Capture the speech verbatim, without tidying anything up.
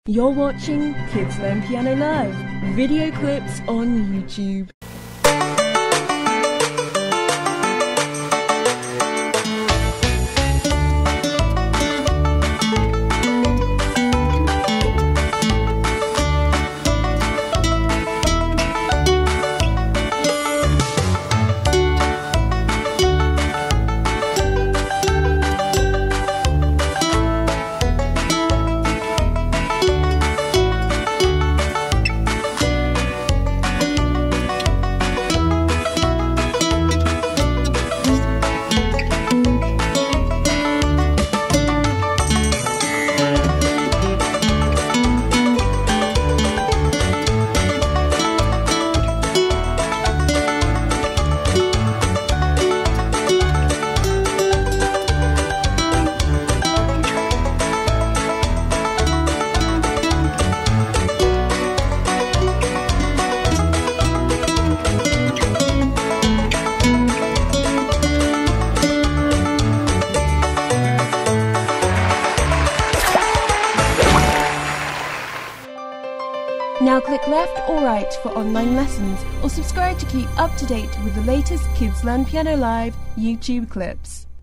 You're watching Kids Learn Piano Live, video clips on YouTube. Now click left or right for online lessons, or subscribe to keep up to date with the latest Kids Learn Piano Live YouTube clips.